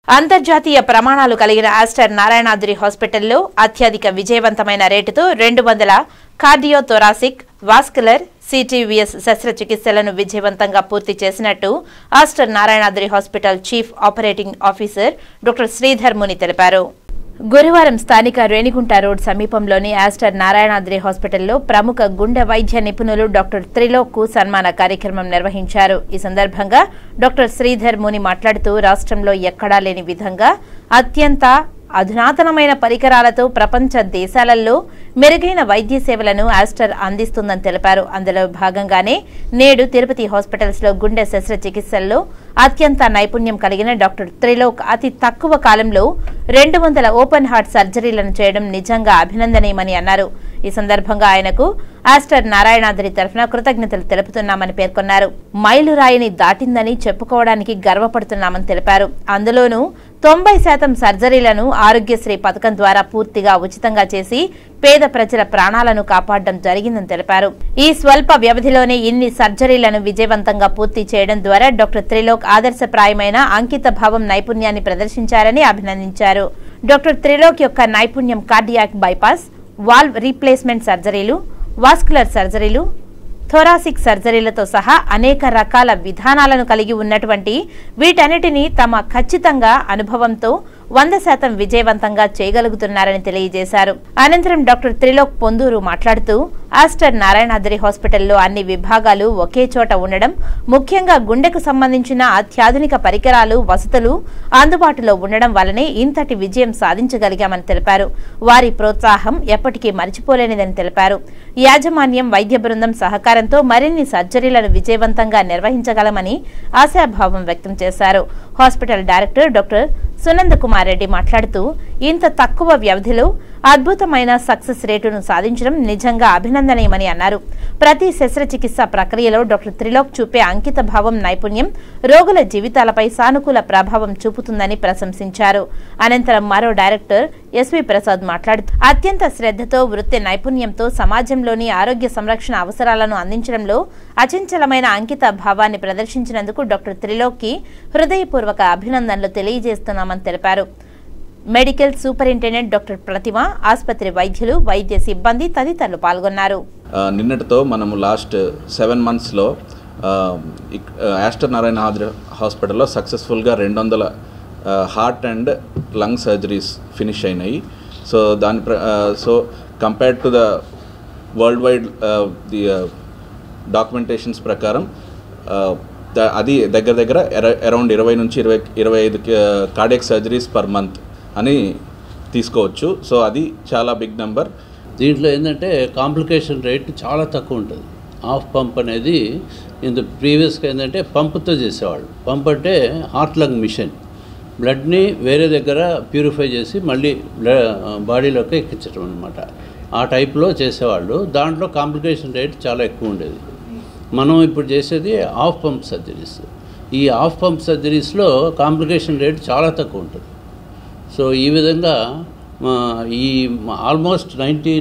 అంతర్జాతీయ ప్రమాణాలు కలిగిన ఆస్టర్ నారాయణాద్రి హాస్పిటల్లో అత్యధిక విజయవంతమైన రేటుతో 200 కార్డియోథొరాసిక్, వాస్కులర్, సిటివిఎస్ శస్త్రచికిత్సలను విజయవంతంగా పూర్తి చేసినట్టు Aster Narayanadri hospital chief operating officer doctor Sridhar Muni తెలిపారు. గురువారం స్థానిక రేణిగుంట రోడ్ సమీపంలోని ఆస్టర్ నారాయణాద్రి హాస్పిటల్లో ప్రముఖ గుండె వైద్య నిపుణులు డాక్టర్ త్రిలోక్ కు సన్మాన కార్యక్రమం నిర్వహించారు. ఈ సందర్భంగా డాక్టర్ శ్రీధర్ ముని మాట్లాడుతూ రాష్ట్రంలో ఎక్కడా లేని విధంగా అత్యంత అధునాతనమైన పరికరాలతో ప్రపంచ దేశాలలో మెరుగైన వైద్య సేవలను ఆస్టర్ అందిస్తుందని తెలిపారు. అందులో భాగంగానే నేడు తిరుపతి హాస్పిటల్స్ లో గుండె శస్త్రచికిత్సల్లో అత్యంత నైపుణ్యం కలిగిన డాక్టర్ త్రిలోక్ అతి తక్కువ కాలంలో 200 ఓపెన్ హార్ట్ సర్జరీలను చేయడం నిజంగా అభినందనీయమని అన్నారు. ఈ సందర్భంగా ఆయనకు ఆస్టర్ నారాయణాద్రి తరఫున కృతజ్ఞతలు తెలుపుతున్నామని పేర్కొన్నారు. మైలురాయిని దాటిందని చెప్పుకోవడానికి గర్వపడుతున్నామని తెలిపారు. అందులోనూ 90% సర్జరీలను ఆరోగ్యశ్రీ పథకం ద్వారా పూర్తిగా ఉచితంగా చేసి పేద ప్రజల ప్రాణాలను కాపాడడం జరిగిందని తెలిపారు. ఈ స్వల్ప వ్యవధిలోనే ఇన్ని సర్జరీలను విజయవంతంగా పూర్తి చేయడం ద్వారా డాక్టర్ త్రిలోక్ ఆదర్శప్రాయమైన అంకిత భావం నైపుణ్యాన్ని ప్రదర్శించారని అభినందించారు. డాక్టర్ త్రిలోక్ యొక్క నైపుణ్యం కార్డియాక్ బైపాస్, వాల్వ్ రీప్లేస్మెంట్ సర్జరీలు, వాస్కులర్ సర్జరీలు, థొరాసిక్ సర్జరీలతో సహా అనేక రకాల విధానాలను కలిగి ఉన్నటువంటి వీటన్నిటినీ తమ ఖచ్చితంగా అనుభవంతో 100% విజయవంతంగా చేయగలుగుతున్నారని తెలియజేశారు. అనంతరం డాక్టర్ త్రిలోక్ పొందూరు మాట్లాడుతూ ఆస్టర్ నారాయణాద్రి హాస్పిటల్లో అన్ని విభాగాలు ఒకే చోట ఉండడం, ముఖ్యంగా గుండెకు సంబంధించిన అత్యాధునిక పరికరాలు, వసతులు అందుబాటులో ఉండడం వల్లనే ఇంతటి విజయం సాధించగలిగామని తెలిపారు. వారి ప్రోత్సాహం ఎప్పటికీ మరిచిపోలేనిదని తెలిపారు. యాజమాన్యం, వైద్య బృందం సహకారంతో మరిన్ని సర్జరీలను విజయవంతంగా నిర్వహించగలమని ఆశాభావం వ్యక్తం చేశారు. Hospital director doctor Sunanda Kumar Reddy మాట్లాడుతూ ఇంత తక్కువ వ్యవధిలో అద్భుతమైన సక్సెస్ రేటును సాధించడం నిజంగా అభినందనీయమని అన్నారు. ప్రతి శస్త్రచికిత్స ప్రక్రియలో డాక్టర్ త్రిలోక్ చూపే అంకిత భావం, నైపుణ్యం రోగుల జీవితాలపై సానుకూల ప్రభావం చూపుతుందని ప్రశంసించారు. అనంతరం మరో డైరెక్టర్ ఎస్వి ప్రసాద్ మాట్లాడుతూ అత్యంత శ్రద్ధతో, వృత్తి నైపుణ్యంతో సమాజంలోని ఆరోగ్య సంరక్షణ అవసరాలను అందించడంలో అచంచలమైన అంకిత భావాన్ని ప్రదర్శించినందుకు డాక్టర్ త్రిలోక్ కి హృదయపూర్వక అభినందనలు తెలియజేస్తున్నామని తెలిపారు. మెడికల్ సూపరింటెండెంట్ డాక్టర్ ప్రతిమ, ఆసుపత్రి వైద్యులు, వైద్య సిబ్బంది తదితరులు పాల్గొన్నారు. నిన్నటితో మనము లాస్ట్ 7 monthsలో ఆస్టర్ నారాయణాద్రి హాస్పిటల్లో సక్సెస్ఫుల్గా 200 heart and lung surgeries finish అయినాయి. So compared to the world wide the documentations ప్రకారం అది దగ్గర అరౌండ్ 20 నుంచి 25 కార్డియాక్ సర్జరీస్ పర్ మంత్ అని తీసుకోవచ్చు. సో అది చాలా బిగ్ నెంబర్. దీంట్లో ఏంటంటే కాంప్లికేషన్ రేట్ చాలా తక్కువ ఉంటుంది. ఆఫ్ పంప్ అనేది ప్రీవియస్గా ఏంటంటే పంపుతో చేసేవాళ్ళు. పంప్ అంటే హార్ట్ లంగ్ మిషన్, బ్లడ్ని వేరే దగ్గర ప్యూరిఫై చేసి మళ్ళీ బాడీలోకి ఎక్కించడం అనమాట. ఆ టైప్లో చేసేవాళ్ళు. దాంట్లో కాంప్లికేషన్ రేట్ చాలా ఎక్కువ ఉండేది. మనం ఇప్పుడు చేసేది ఆఫ్ పంప్ సర్జరీస్. ఈ ఆఫ్ పంప్ సర్జరీస్లో కాంప్లికేషన్ రేట్ చాలా తక్కువ ఉంటుంది. సో ఈ విధంగా ఈ ఆల్మోస్ట్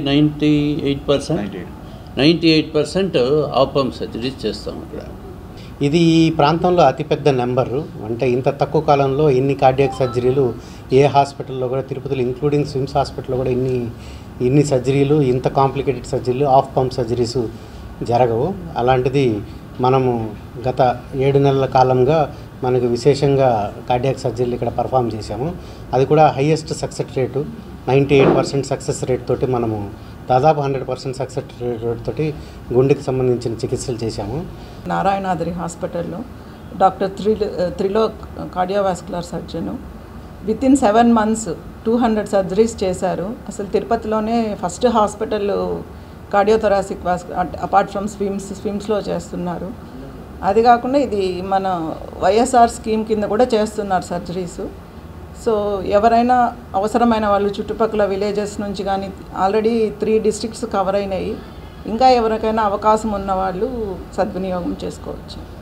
98% ఆఫ్ పంప్ సర్జరీస్ చేస్తాం ఇక్కడ. ఇది ఈ ప్రాంతంలో అతిపెద్ద నెంబరు. అంటే ఇంత తక్కువ కాలంలో ఇన్ని కార్డియాక్ సర్జరీలు ఏ హాస్పిటల్లో కూడా, తిరుపతిలో ఇంక్లూడింగ్ స్విమ్స్ హాస్పిటల్లో కూడా ఇన్ని సర్జరీలు, ఇంత కాంప్లికేటెడ్ సర్జరీలు, ఆఫ్ పంప్ సర్జరీస్ జరగవు. అలాంటిది మనము గత 7 నెలల కాలంగా మనకు విశేషంగా కార్డియాక్ సర్జరీలు ఇక్కడ పర్ఫామ్ చేశాము. అది కూడా highest success rate 98% success rate తోటి మనము దాదాపు 100% సక్సెస్ రేట్ తోటి గుండెకి సంబంధించిన చికిత్సలు చేశాము. నారాయణాద్రి హాస్పిటల్లో doctor Trilok cardiovascular surgeon within 7 months 200 surgeries చేశారు. అసలు తిరుపతిలోనే first hospital cardiothoracic apart from స్విమ్స్లో చేస్తున్నారు. అది కాకుండా ఇది మన వైఎస్ఆర్ స్కీమ్ కింద కూడా చేస్తున్నారు సర్జరీస్. సో ఎవరైనా అవసరమైన వాళ్ళు చుట్టుపక్కల విలేజెస్ నుంచి కానీ, ఆల్రెడీ 3 districts కవర్ అయినాయి. ఇంకా ఎవరికైనా అవకాశం ఉన్న వాళ్ళు సద్వినియోగం చేసుకోవచ్చు.